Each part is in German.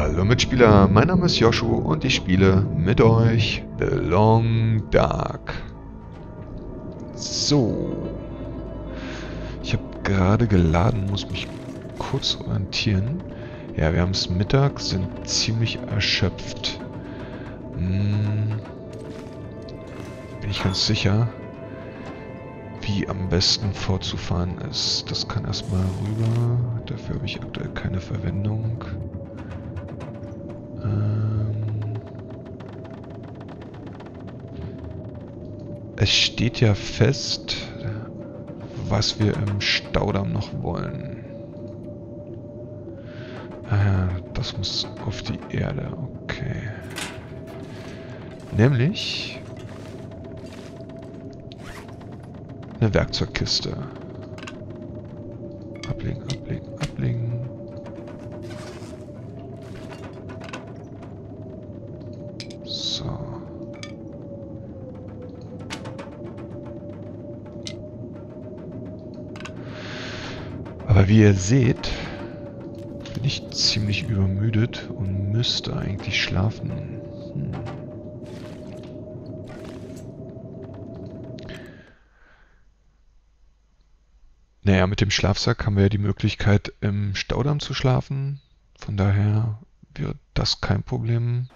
Hallo Mitspieler, mein Name ist Joshu und ich spiele mit euch The Long Dark. So, ich habe gerade geladen, muss mich kurz orientieren. Ja, wir haben es Mittag, sind ziemlich erschöpft. Bin ich ganz sicher, wie am besten fortzufahren ist. Das kann erstmal rüber, dafür habe ich aktuell keine Verwendung. Es steht ja fest, was wir im Staudamm noch wollen. Das muss auf die Erde, okay. Nämlich eine Werkzeugkiste. Ablegen, ablegen, ablegen. So. Aber wie ihr seht, bin ich ziemlich übermüdet und müsste eigentlich schlafen. Naja, mit dem Schlafsack haben wir ja die Möglichkeit, im Staudamm zu schlafen. Von daher wäre das kein Problem.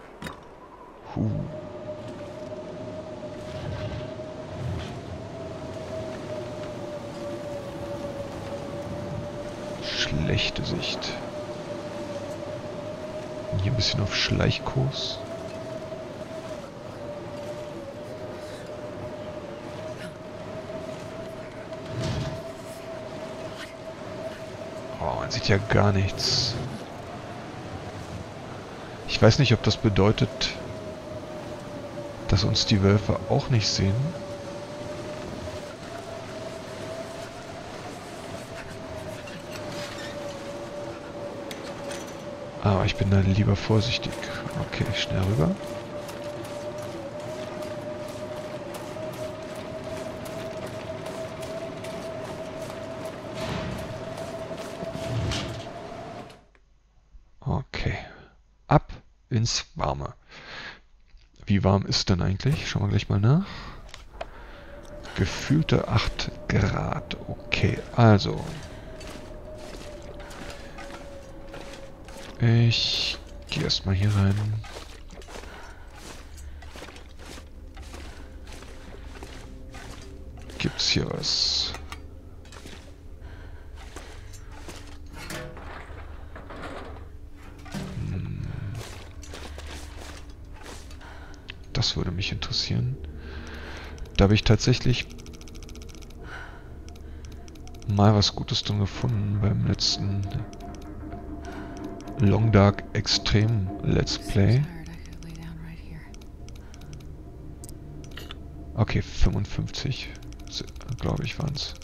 Schlechte Sicht. Hier ein bisschen auf Schleichkurs. Oh, man sieht ja gar nichts. Ich weiß nicht, ob das bedeutet, dass uns die Wölfe auch nicht sehen. Aber ich bin da lieber vorsichtig. Okay, schnell rüber. Okay. Ab ins Warme. Wie warm ist denn eigentlich? Schauen wir gleich mal nach. Gefühlte 8 Grad. Okay, also. Ich gehe erstmal hier rein. Gibt's hier was? Das würde mich interessieren. Da habe ich tatsächlich mal was Gutes drin gefunden beim letzten Long Dark Extreme Let's Play. Okay, 55, glaube ich, waren es.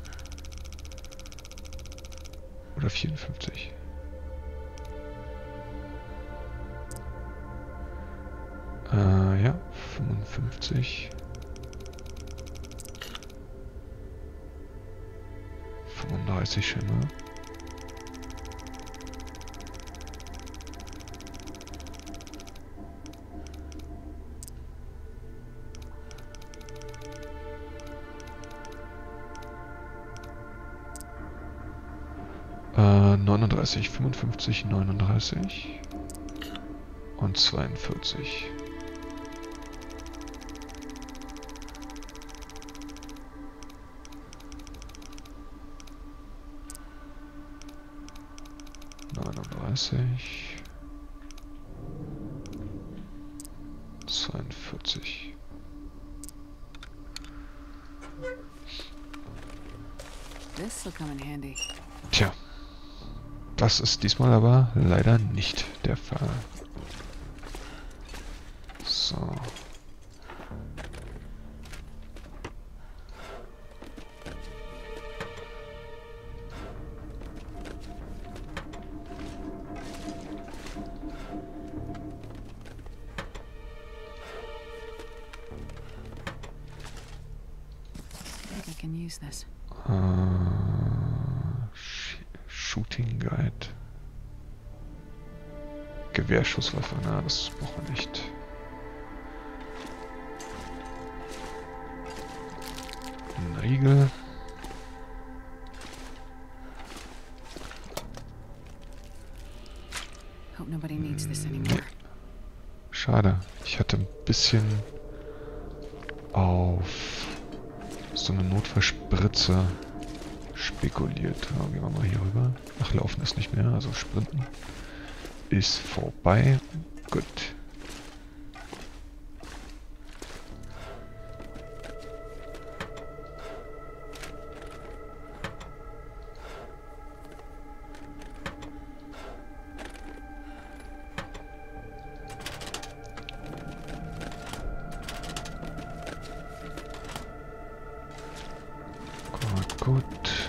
Oder 54. Ja, 55. 35 Schimmer. Äh, 39, 55, 39 und 42. Zweiundvierzig. 42. Tja, das ist diesmal aber leider nicht der Fall. So. Shooting Guide. Gewehrschusswaffe, na, das brauchen wir nicht. Ein Riegel. Hope nobody needs this Nee. anymore. Schade. Ich hatte ein bisschen auf so eine Notfallspritze spekuliert. Ja, gehen wir mal hier rüber. Ach, laufen ist nicht mehr, also sprinten ist vorbei. Gut. Gut.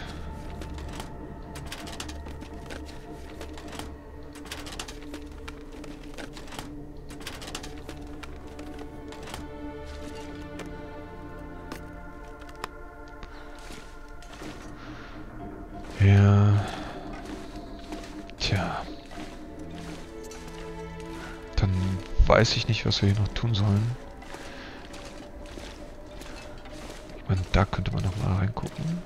Ja. Tja. Dann weiß ich nicht, was wir hier noch tun sollen. Ich meine, da könnte man noch mal reingucken.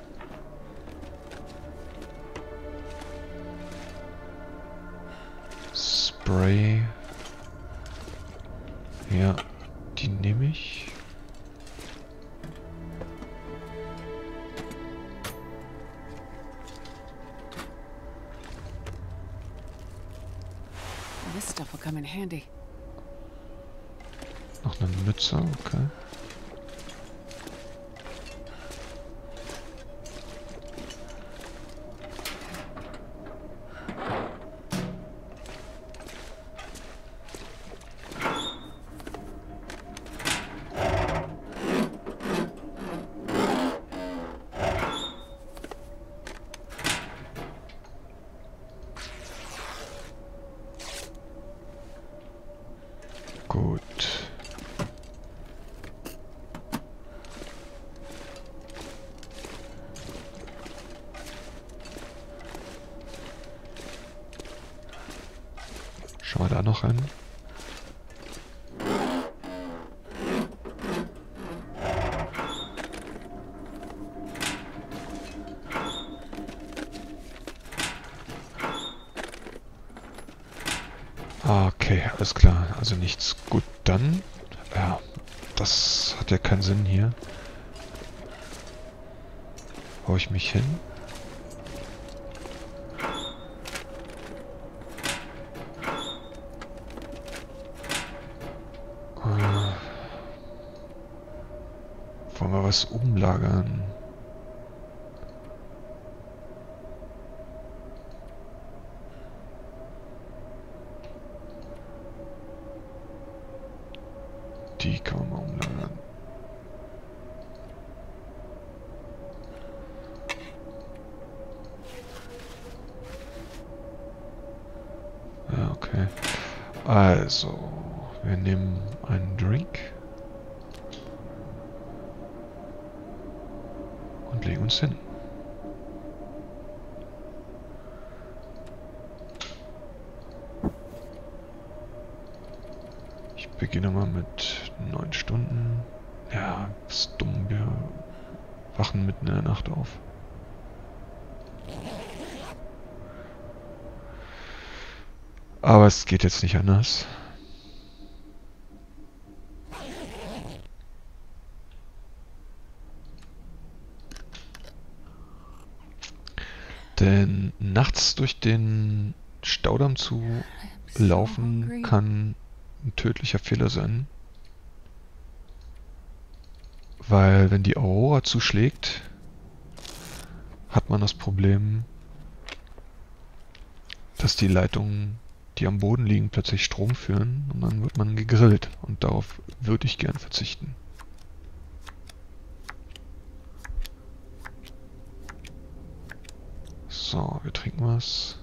Spray. Ja, die nehme ich. This stuff will come in handy. Noch eine Mütze, okay. Gut. Schauen wir da noch rein. Okay, alles klar. Also nichts. Gut, dann. Ja, das hat ja keinen Sinn hier. Hau ich mich hin? Wollen wir was umlagern? Die kann man mal umlagern. Ja, okay. Also, wir nehmen einen Drink. Und legen uns hin. Ich beginne mal mit 9 Stunden. Ja, ist dumm, wir wachen mitten in der Nacht auf. Aber es geht jetzt nicht anders. Denn nachts durch den Staudamm zu laufen kann ein tödlicher Fehler sein. Weil wenn die Aurora zuschlägt, hat man das Problem, dass die Leitungen, die am Boden liegen, plötzlich Strom führen und dann wird man gegrillt. Und darauf würde ich gern verzichten. So, wir trinken was.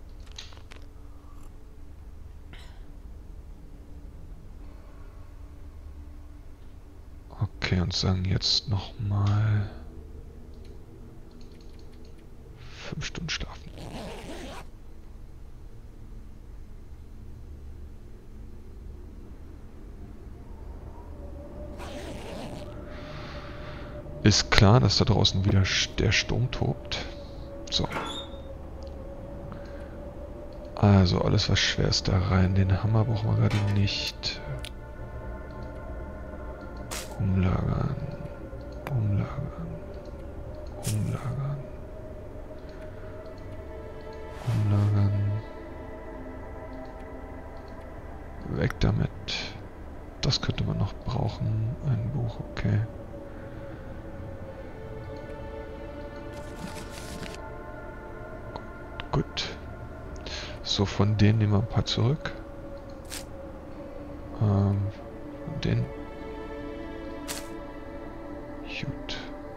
Okay, und sagen jetzt nochmal 5 Stunden schlafen. Ist klar, dass da draußen wieder der Sturm tobt. So. Also alles was schwer ist da rein. Den Hammer brauchen wir gerade nicht. Umlagern. Umlagern. Umlagern. Umlagern. Weg damit. Das könnte man noch brauchen. Ein Buch, okay. Gut. So, von denen nehmen wir ein paar zurück. Den. Gut.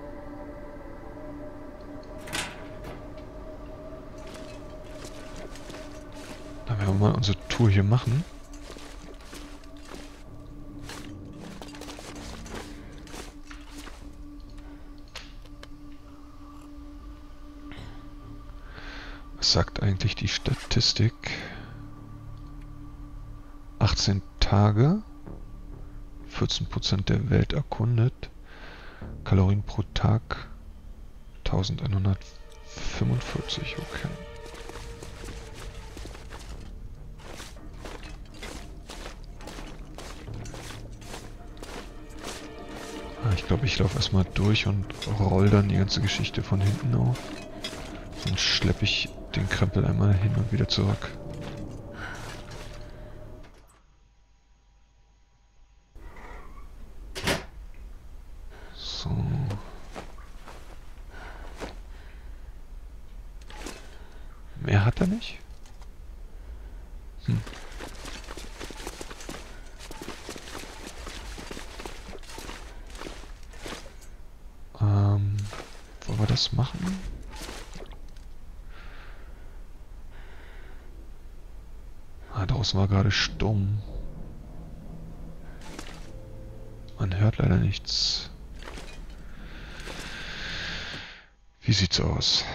Dann werden wir mal unsere Tour hier machen. Was sagt eigentlich die Statistik? 18 Tage, 14% der Welt erkundet, Kalorien pro Tag 1145, okay. Ich glaube, ich laufe erstmal durch und roll dann die ganze Geschichte von hinten auf. Dann schleppe ich den Krempel einmal hin und wieder zurück. So. Mehr hat er nicht? Wollen wir das machen? Draußen war gerade Sturm. Man hört leider nichts. Wie sieht's aus?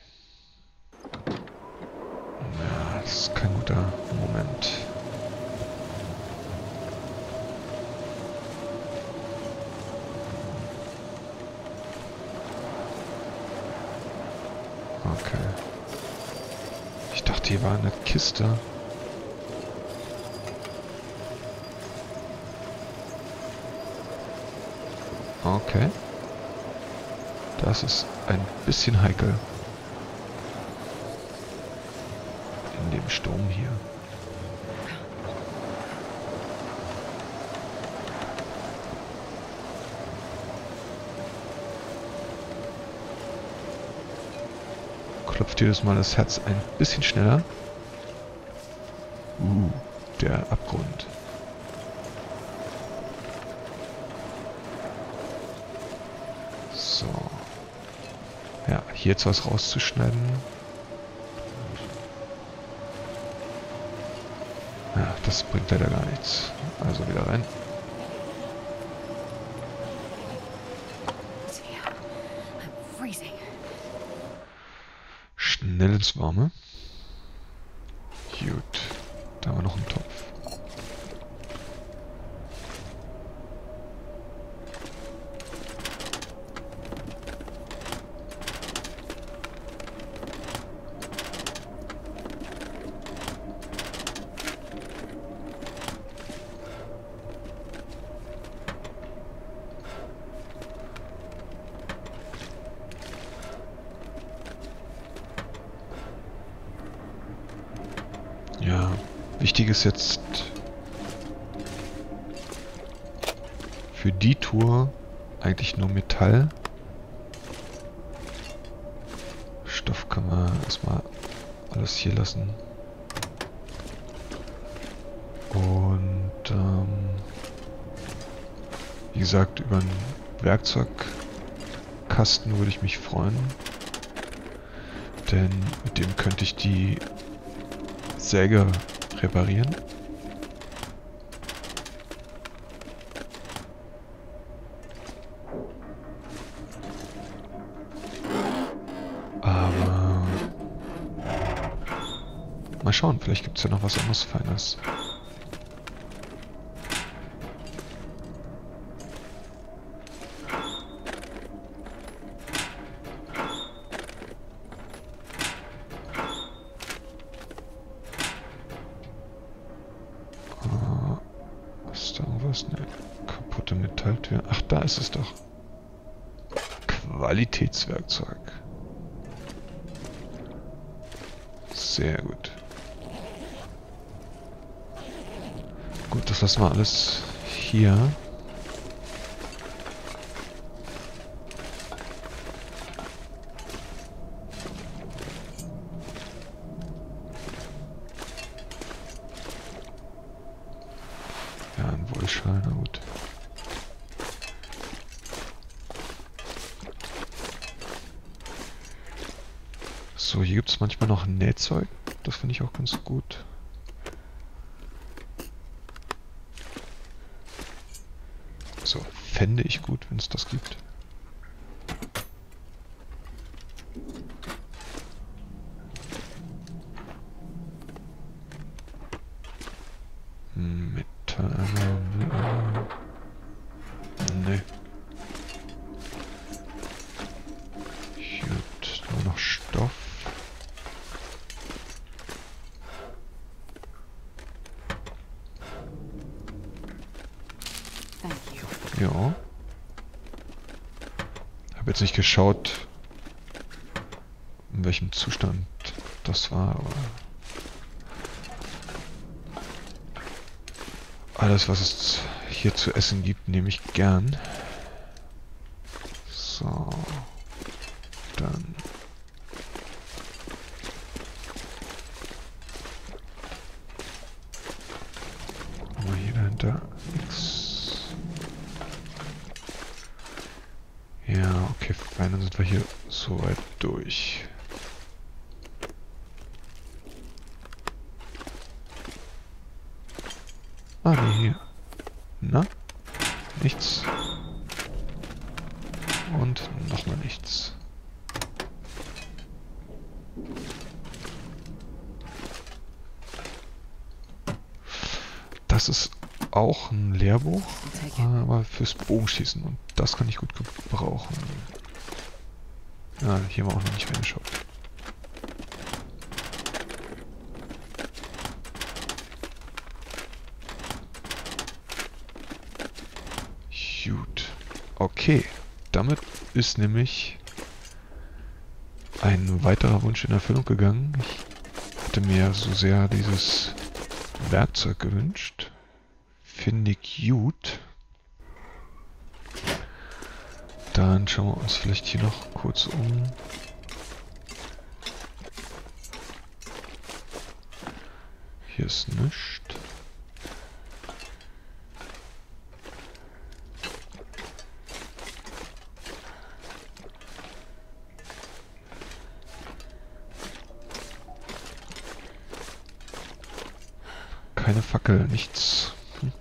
Ja, das ist kein guter Moment. Okay. Ich dachte, hier war eine Kiste. Okay. Das ist ein bisschen heikel. In dem Sturm hier. Klopft jedes Mal das Herz ein bisschen schneller. Der Abgrund. So. Ja, hier jetzt was rauszuschneiden. Ja, das bringt leider gar nichts. Also wieder rein. Schnell ins Warme. Gut. Da haben wir noch einen Topf. Ja, wichtig ist jetzt für die Tour eigentlich nur Metall. Stoff kann man erstmal alles hier lassen. Und wie gesagt, über einen Werkzeugkasten würde ich mich freuen. Denn mit dem könnte ich die Säge reparieren. Aber mal schauen, vielleicht gibt es ja noch was anderes Feines. was? Ne, kaputte Metalltür. Ach, da ist es doch. Qualitätswerkzeug. Sehr gut. Gut, das lassen wir alles hier. Ja, ein Wollschal, na gut. So, hier gibt es manchmal noch Nähzeug. Das finde ich auch ganz gut. So, fände ich gut, wenn es das gibt. Metall. Ne. Gut, nur noch Stoff. Thank you. Ja. Habe jetzt nicht geschaut, in welchem Zustand das war, aber alles, was es hier zu essen gibt, nehme ich gern. So. Dann. Haben wir hier dahinter nichts. Ja, okay, fein, dann sind wir hier soweit durch. Ah, nee, hier. Na? Nichts. Und nochmal nichts. Das ist auch ein Lehrbuch, aber fürs Bogenschießen. Und das kann ich gut gebrauchen. Ja, hier haben wir auch noch nicht reingeschaut. Gut. Okay. Damit ist nämlich ein weiterer Wunsch in Erfüllung gegangen. Ich hatte mir so sehr dieses Werkzeug gewünscht. Finde ich gut. Dann schauen wir uns vielleicht hier noch kurz um. Hier ist nichts. Keine Fackel, nichts.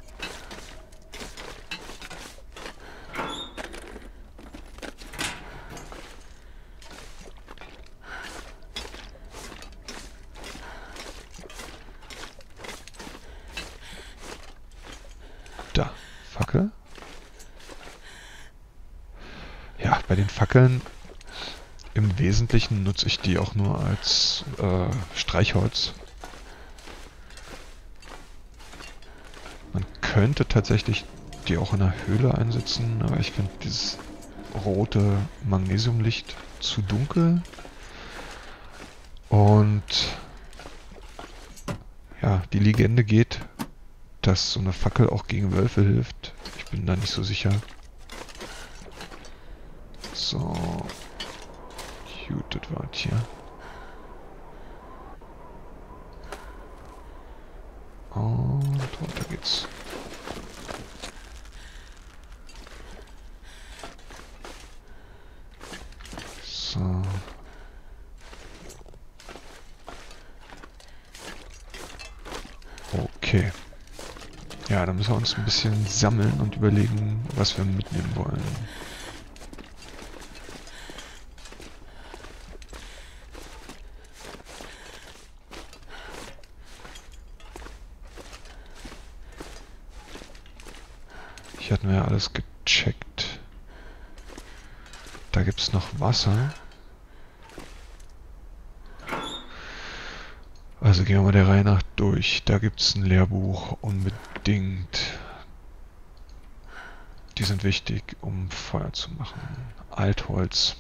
Da, Fackel. Ja, bei den Fackeln im Wesentlichen nutze ich die auch nur als Streichholz. Man könnte tatsächlich die auch in der Höhle einsetzen, aber ich finde dieses rote Magnesiumlicht zu dunkel. Und ja, die Legende geht, dass so eine Fackel auch gegen Wölfe hilft. Ich bin da nicht so sicher. So. Gut, das war hier. Und runter geht's. So. Okay. Ja, dann müssen wir uns ein bisschen sammeln und überlegen, was wir mitnehmen wollen. Hier hatten wir ja alles gecheckt. Da gibt es noch Wasser. Also gehen wir mal der Reihe nach durch. Da gibt es ein Lehrbuch unbedingt. Die sind wichtig, um Feuer zu machen. Altholz.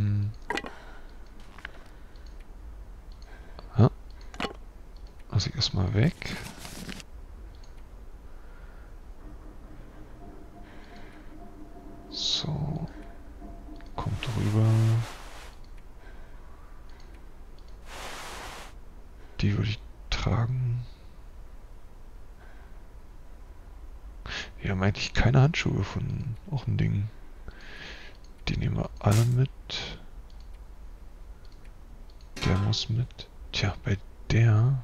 Ha. Lass ich erstmal weg. So. Kommt rüber. Die würde ich tragen. Wir haben eigentlich keine Handschuhe gefunden. Auch ein Ding. Die nehmen wir alle mit. Der muss mit. Tja, bei der...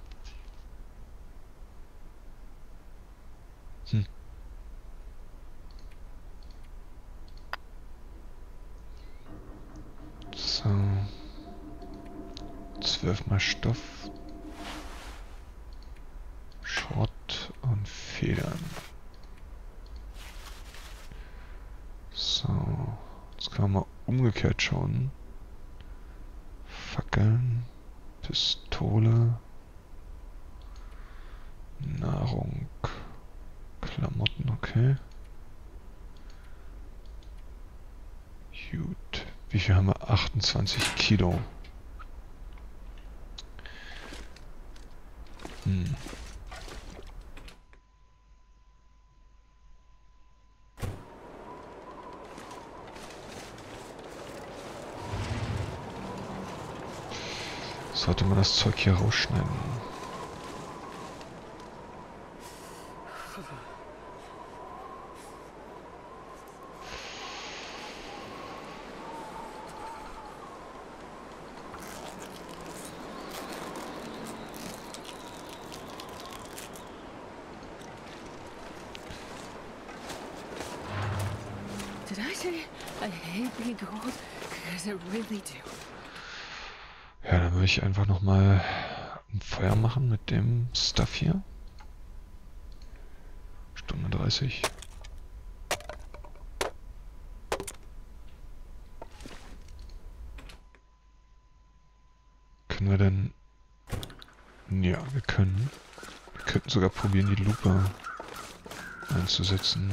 So. 12 mal Stoff. Schrott und Federn. So. Jetzt kann man mal umgekehrt schauen. Fackeln. Pistole. Nahrung. Klamotten, okay. Gut. Wie viel haben wir? 28 Kilo. Sollte man das Zeug hier rausschneiden. Did I say I hate being cold? Because I really do. Ja, dann würde ich einfach nochmal ein Feuer machen mit dem Stuff hier. Stunde 30. Können wir denn... Ja, wir können. Wir könnten sogar probieren, die Lupe einzusetzen.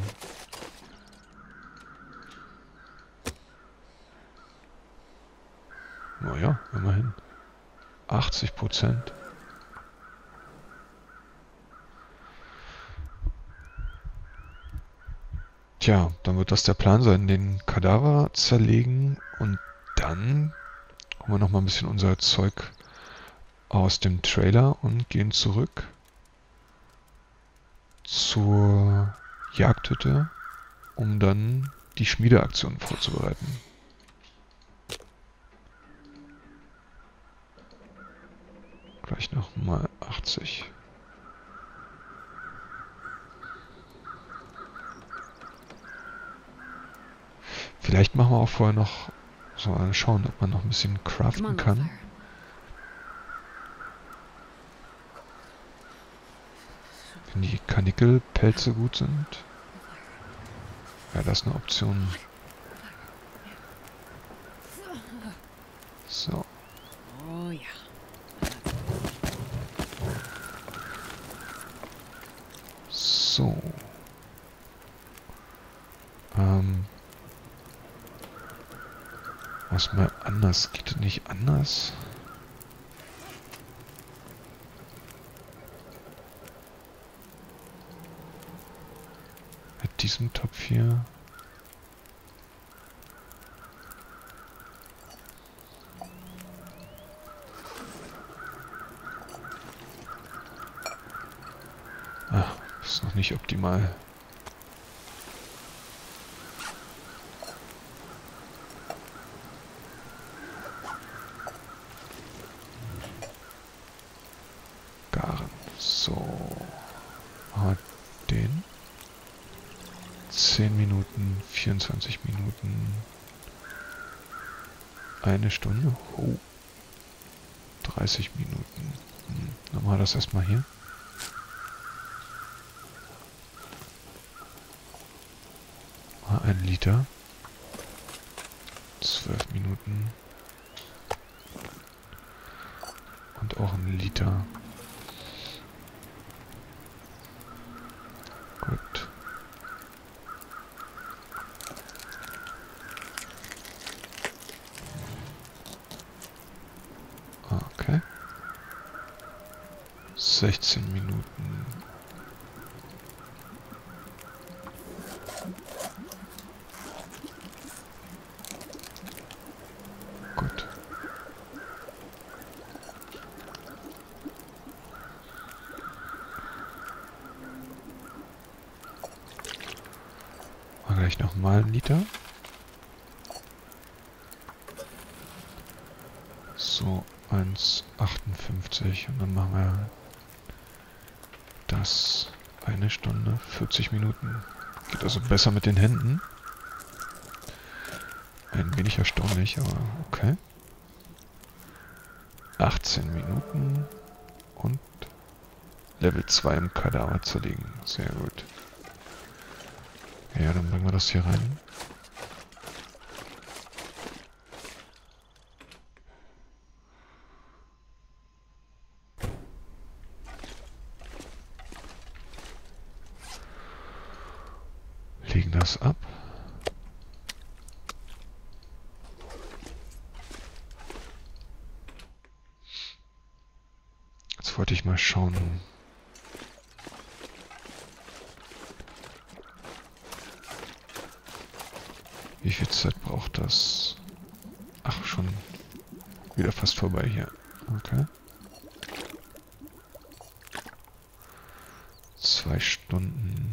Naja, immerhin. 80%. Tja, dann wird das der Plan sein, den Kadaver zerlegen und dann holen wir nochmal ein bisschen unser Zeug aus dem Trailer und gehen zurück zur Jagdhütte, um dann die Schmiedeaktion vorzubereiten. Gleich nochmal 80. Vielleicht machen wir auch vorher noch so schauen, ob man noch ein bisschen craften kann. Wenn die Karnickelpelze gut sind. Ja, das ist eine Option. So. Oh ja. So. Was mal anders? Geht das nicht anders? Mit diesem Topf hier. Ah, ist noch nicht optimal. Garen. So. Den. 10 Minuten, 24 Minuten. Eine Stunde. Oh. 30 Minuten. Dann machen wir das erstmal hier. Ein Liter. 12 Minuten. Und auch ein Liter. Gut. 16 Minuten. Gut. Mal gleich nochmal einen Liter. So, 1,58 und dann machen wir das 1 Stunde, 40 Minuten. Geht also besser mit den Händen. Ein wenig erstaunlich, aber okay. 18 Minuten und Level 2 im Kadaver zerlegen. Sehr gut. Ja, dann bringen wir das hier rein. Legen das ab. Jetzt wollte ich mal schauen. Wie viel Zeit braucht das? Ach, schon wieder fast vorbei hier. Okay. 2 Stunden.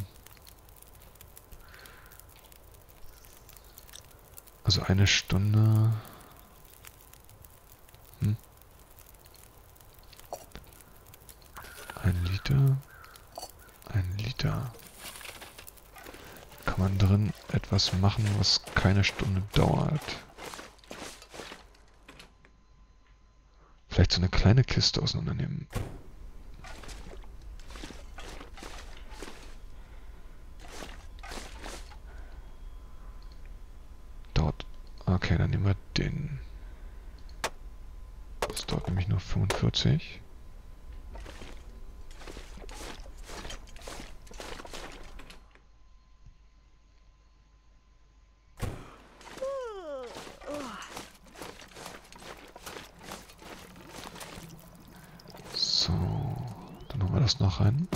Also 1 Stunde. 1 Liter. 1 Liter. Kann man drin etwas machen, was keine Stunde dauert? Vielleicht so eine kleine Kiste auseinandernehmen. Dauert. Okay, dann nehmen wir den. Das dauert nämlich nur 45. So, dann haben wir das noch rein.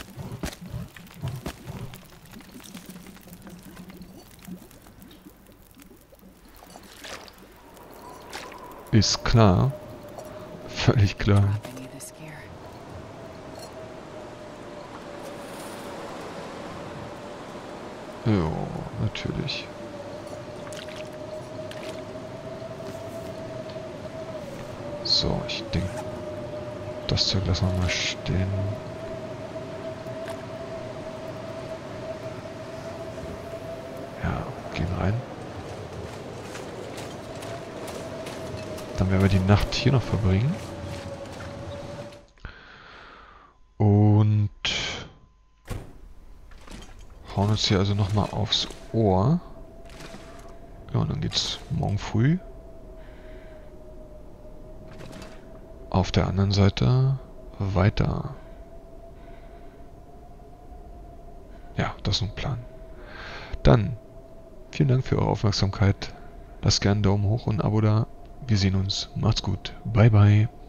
Ist klar. Völlig klar. I need this gear. Jo, natürlich. So, ich denke, das Zeug lassen wir mal stehen. Ja, gehen rein. Dann werden wir die Nacht hier noch verbringen. Und hauen uns hier also nochmal aufs Ohr. Ja, und dann geht's morgen früh auf der anderen Seite weiter. Ja, das ist ein Plan. Dann, vielen Dank für eure Aufmerksamkeit. Lasst gerne einen Daumen hoch und ein Abo da. Wir sehen uns. Macht's gut. Bye, bye.